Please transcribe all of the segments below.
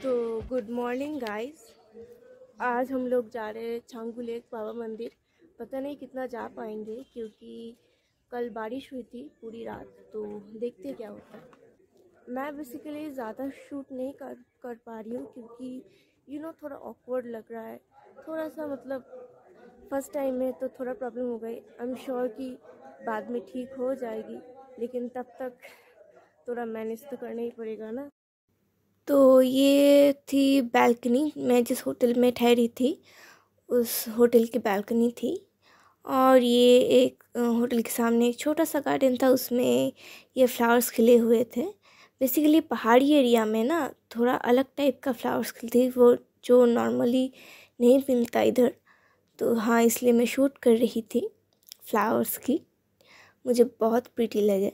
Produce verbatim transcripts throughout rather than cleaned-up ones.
तो good morning guys. आज हम लोग जा रहे हैं छांगू लेक बाबा मंदिर। पता नहीं कितना जा पाएंगे क्योंकि कल बारिश हुई थी पूरी रात। तो देखते क्या होता है। मैं बेसिकली ज़्यादा शूट नहीं कर कर पा रही हूँ क्योंकि यू नो थोड़ा ऑकवर्ड लग रहा है। थोड़ा सा मतलब फर्स्ट टाइम में तो थोड़ा प्रॉब्लम हो गई। आई एम श्योर कि बाद में ठीक हो जाएगी, लेकिन तब तक थोड़ा मैनेज तो करना ही पड़ेगा ना। तो ये थी बालकनी, मैं जिस होटल में ठहरी थी उस होटल की बालकनी थी। और ये एक होटल के सामने एक छोटा सा गार्डन था, उसमें ये फ्लावर्स खिले हुए थे। बेसिकली पहाड़ी एरिया में ना थोड़ा अलग टाइप का फ्लावर्स खिलते, वो जो नॉर्मली नहीं मिलता इधर। तो हाँ, इसलिए मैं शूट कर रही थी फ्लावर्स की। मुझे बहुत प्रीटी लगे।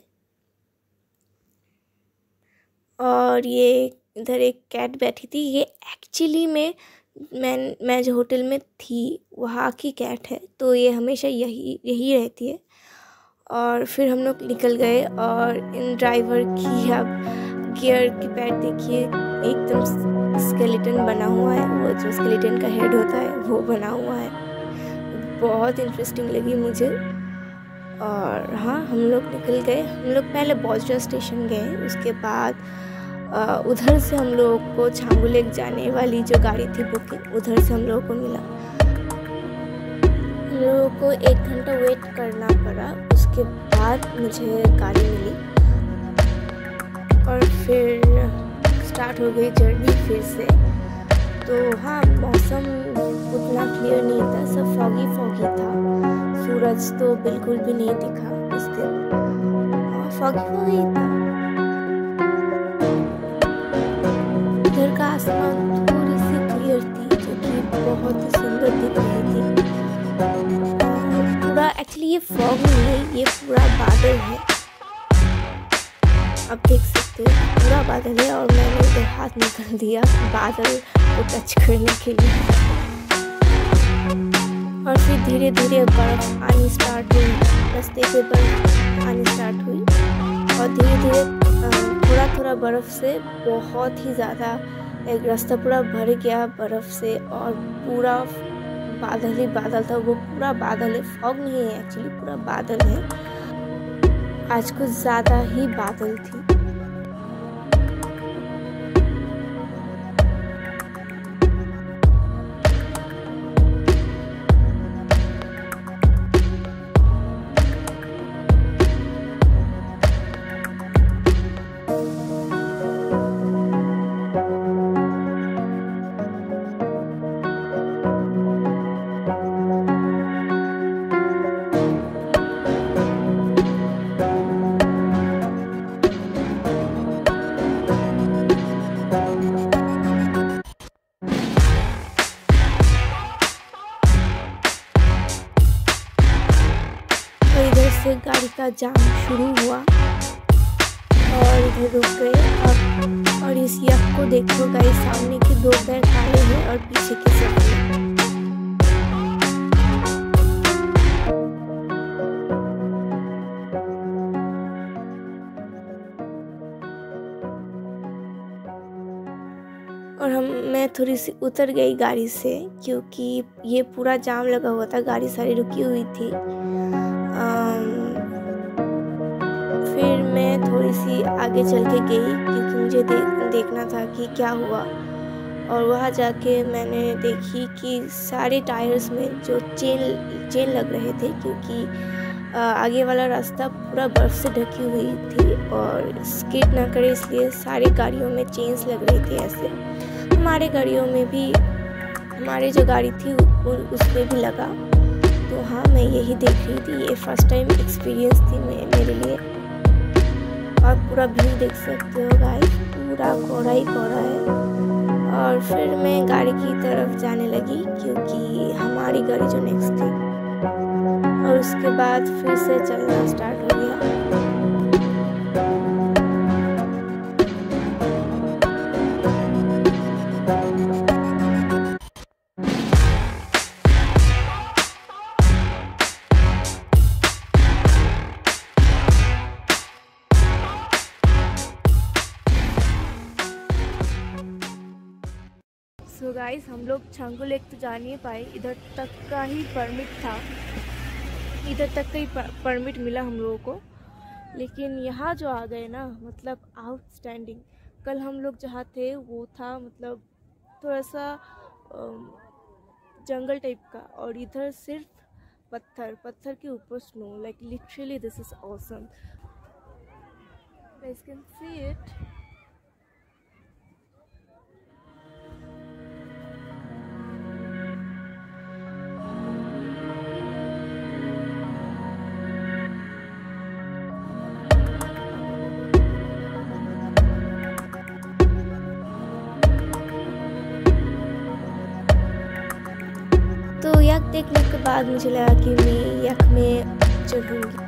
और ये इधर एक कैट बैठी थी। ये एक्चुअली में मैं मैं जो होटल में थी वहाँ की कैट है, तो ये हमेशा यही यही रहती है। और फिर हम लोग निकल गए और इन ड्राइवर की अब गियर की पैड देखिए, एकदम स्केलेटन बना हुआ है। वो जो स्केलेटन का हेड होता है वो बना हुआ है। बहुत इंटरेस्टिंग लगी मुझे। और हाँ, हम लोग निकल गए। हम लोग पहले बॉसरा स्टेशन गए, उसके बाद उधर से हम लोगों को छांगू लेक जाने वाली जो गाड़ी थी बुकिंग, उधर से हम लोगों को मिला। हम लोगों को एक घंटा वेट करना पड़ा, उसके बाद मुझे गाड़ी मिली। और फिर स्टार्ट हो गई जर्नी फिर से। तो हाँ, मौसम उतना क्लियर नहीं था, सब फॉगी फॉगी था। सूरज तो बिल्कुल भी नहीं दिखा उस दिन, फॉगी फॉगी था। इधर का आसमान थोड़ी सी क्लियर थी, जो कि बहुत ही सुंदर दिख रही थी। पूरा एक्चुअली ये फॉग नहीं है, ये पूरा बादल है। आप देख सकते हो पूरा बादल है। और मैंने इधर हाथ निकाल दिया बादल को टच करने के लिए। और फिर धीरे धीरे बर्फ आनी स्टार्ट हुई, रास्ते पे बर्फ आनी स्टार्ट हुई। और धीरे धीरे थोड़ा थोड़ा बर्फ़ से बहुत ही ज़्यादा एक रास्ता पूरा भर गया बर्फ़ से। और पूरा बादल ही बादल था, वो पूरा बादल है, फॉग नहीं है एक्चुअली, पूरा बादल है। आज कुछ ज़्यादा ही बादल थी। से गाड़ी का जाम शुरू हुआ और इधर रुक गए। और, और इस यक को देखो गाइस, सामने के दो पैर काले हैं और पीछे के सफेद। और हम मैं थोड़ी सी उतर गई गाड़ी से क्योंकि ये पूरा जाम लगा हुआ था, गाड़ी सारी रुकी हुई थी। फिर मैं थोड़ी सी आगे चल के गई क्योंकि मुझे दे, देखना था कि क्या हुआ। और वहाँ जाके मैंने देखी कि सारे टायर्स में जो चेन चेन लग रहे थे, क्योंकि आगे वाला रास्ता पूरा बर्फ़ से ढकी हुई थी और स्किड ना करे इसलिए सारी गाड़ियों में चेन्स लग रही थी। ऐसे हमारे गाड़ियों में भी, हमारी जो गाड़ी थी उस पर भी लगा। तो हाँ, मैं यही देख रही थी। ये फर्स्ट टाइम एक्सपीरियंस थी मेरे लिए। और पूरा व्यू देख सकते हो गाइस, पूरा कोहरा ही कोहरा है। और फिर मैं गाड़ी की तरफ जाने लगी क्योंकि हमारी गाड़ी जो नेक्स्ट थी। और उसके बाद फिर से चलना स्टार्ट हो गया। गाइस हम लोग छांगू लेक तो जा नहीं पाए, इधर तक का ही परमिट था, इधर तक का ही परमिट मिला हम लोगों को। लेकिन यहाँ जो आ गए ना, मतलब आउटस्टैंडिंग। कल हम लोग जहाँ थे वो था मतलब थोड़ा सा जंगल टाइप का, और इधर सिर्फ पत्थर पत्थर के ऊपर snow. Like literally this is awesome, guys can see it. तो यक देखने के बाद मुझे लगा कि मैं यक में चढ़ूँगी।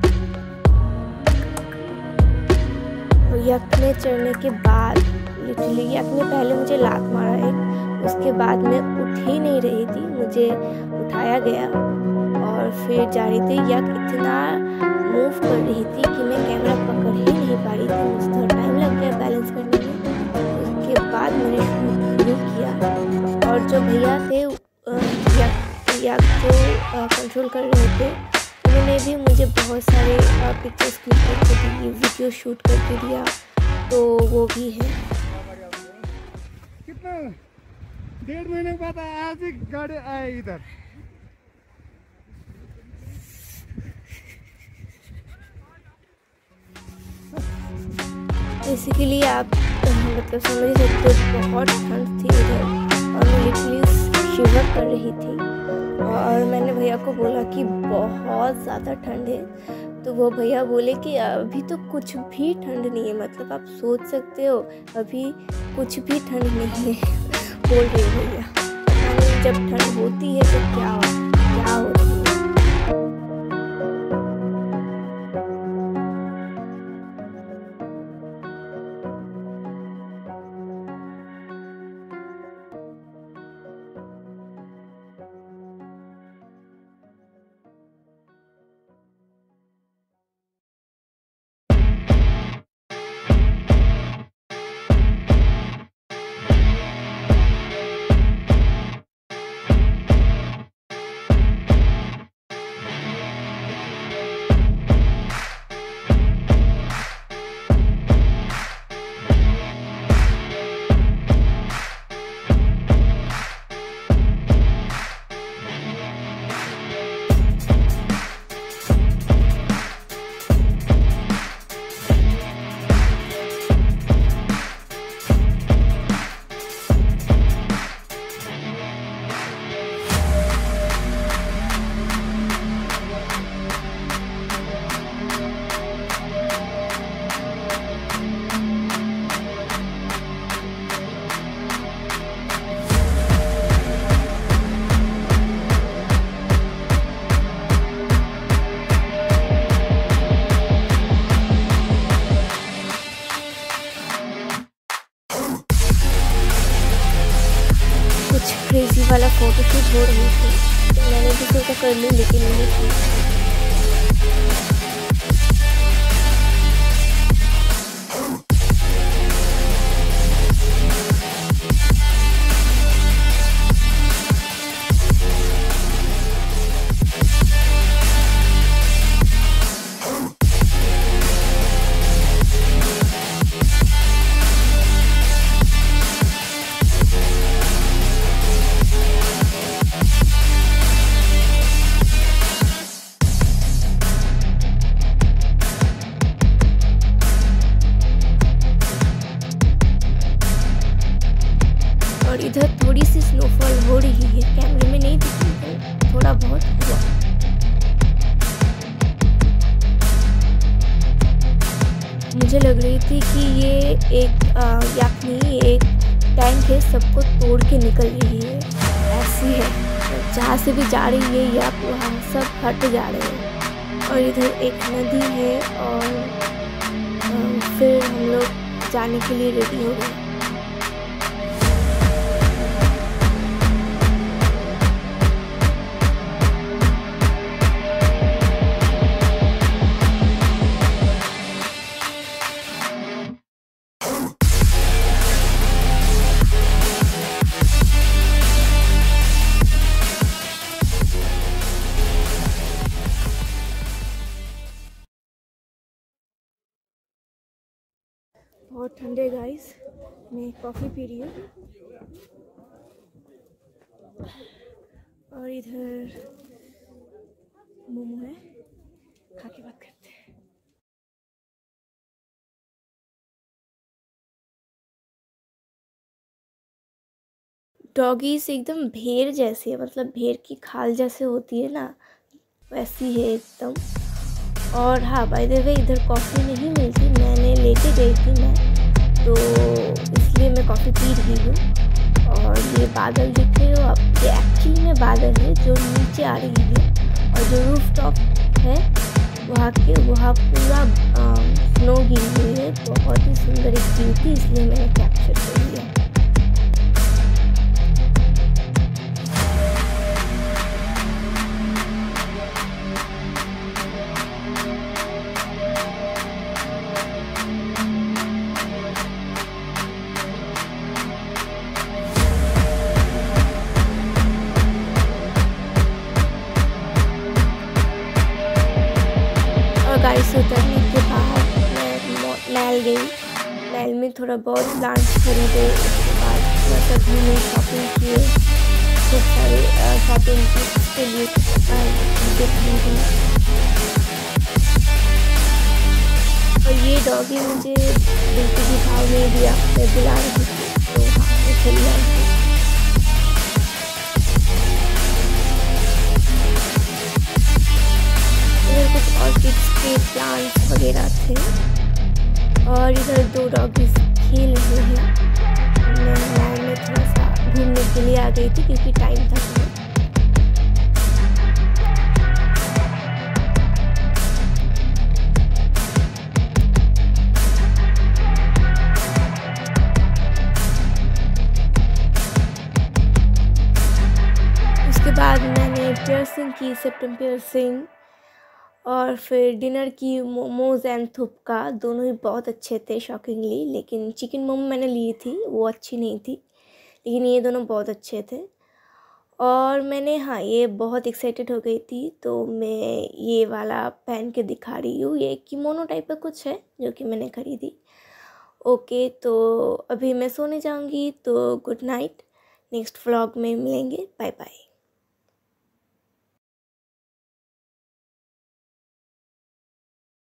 और यक में चढ़ने के बाद लिटरली यक ने पहले मुझे लात मारा एक, उसके बाद मैं उठ ही नहीं रही थी, मुझे उठाया गया और फिर जा रही थी। यक इतना मूव कर रही थी कि मैं कैमरा पकड़ ही नहीं पा रही थी, मुझे थोड़ा टाइम लग गया बैलेंस करने में। उसके बाद मैंने शुरू किया और जो भैया थे यक यक जो कंट्रोल कर रहे थे, उन्होंने भी मुझे बहुत सारे पिक्चर्स क्लिक करके दिए, वीडियो शूट करके दिया, तो वो भी है। कितना डेढ़ महीने के बाद आज ही गाड़ी आए इधर। बेसिकली आप मतलब समझ सकते हो बहुत ठंड थी इधर और मैं लिटरली शिवर कर रही थी। और मैंने भैया को बोला कि बहुत ज़्यादा ठंड है, तो वो भैया बोले कि अभी तो कुछ भी ठंड नहीं है, मतलब आप सोच सकते हो अभी कुछ भी ठंड नहीं है बोल रहे भैया। जब ठंड होती है तो क्या क्या होती है। क्रेजी वाला फोटोशूट हो रही थी, तो मैंने भी सोचा कर लूँ, लेकिन नहीं की। और इधर थोड़ी सी स्नोफॉल हो रही है, कैमरे में नहीं दिख रही, थोड़ा बहुत हुआ। मुझे लग रही थी कि ये एक यानी एक टैंक है, सबको तोड़ के निकल रही है, ऐसी है। जहाँ से भी जा रही है या वहाँ सब हट जा रहे हैं। और इधर एक नदी है और फिर हम लोग जाने के लिए रेडी हो गए। ठंडे गाइस, मैं कॉफ़ी पी रही हूँ और इधर मोमो है, खा के बात करते हैं। डॉगीज एकदम भेड़ जैसी है, मतलब भेड़ की खाल जैसे होती है ना, वैसी है एकदम। और हाँ, बाय द वे इधर कॉफ़ी नहीं मिलती, मैंने लेके गई थी मैं, तो इसलिए मैं कॉफ़ी पी रही हूँ। और ये बादल दिख रहे हो आप, ये एक्चुअली में बादल है जो नीचे आ रही है, और जो रूफ टॉप है वहाँ के वहाँ पूरा स्नो गिरी हुई है। बहुत ही सुंदर एक व्यू थी, इसलिए मैंने कैप्चर कर लिया। गाइस उतरने के बाद मैं महल गई, महल में थोड़ा बहुत प्लांट्स खरीदे, उसके बाद थोड़ा सा घूमे, शॉपिंग किए, खूब सारे शॉपिंग की, उसके लिए चीज़ें खरीदी। और ये डॉगी मुझे बिल्कुल भी भाव नहीं दिया, मैं बुला रही थी तो हाँ मैं चली आई थी। कुछ ऑर्किड्स के प्लांट्स वगैरह थे, और इधर दो डॉगीज खेल रहे हैं। मैं मॉल में थोड़ा सा घूमने के लिए आ गई थी क्योंकि टाइम था। उसके बाद मैंने पियर्सिंग की, सेप्टम पियर्सिंग, और फिर डिनर की मोमोज़ एंड थुपका, दोनों ही बहुत अच्छे थे शॉकिंगली। लेकिन चिकन मोमो मैंने ली थी, वो अच्छी नहीं थी, लेकिन ये दोनों बहुत अच्छे थे। और मैंने हाँ ये बहुत एक्साइटेड हो गई थी, तो मैं ये वाला पहन के दिखा रही हूँ। ये किमोनो टाइप का कुछ है जो कि मैंने खरीदी। ओके, तो अभी मैं सोने जाऊँगी, तो गुड नाइट, नेक्स्ट व्लॉग में मिलेंगे, बाय बाय।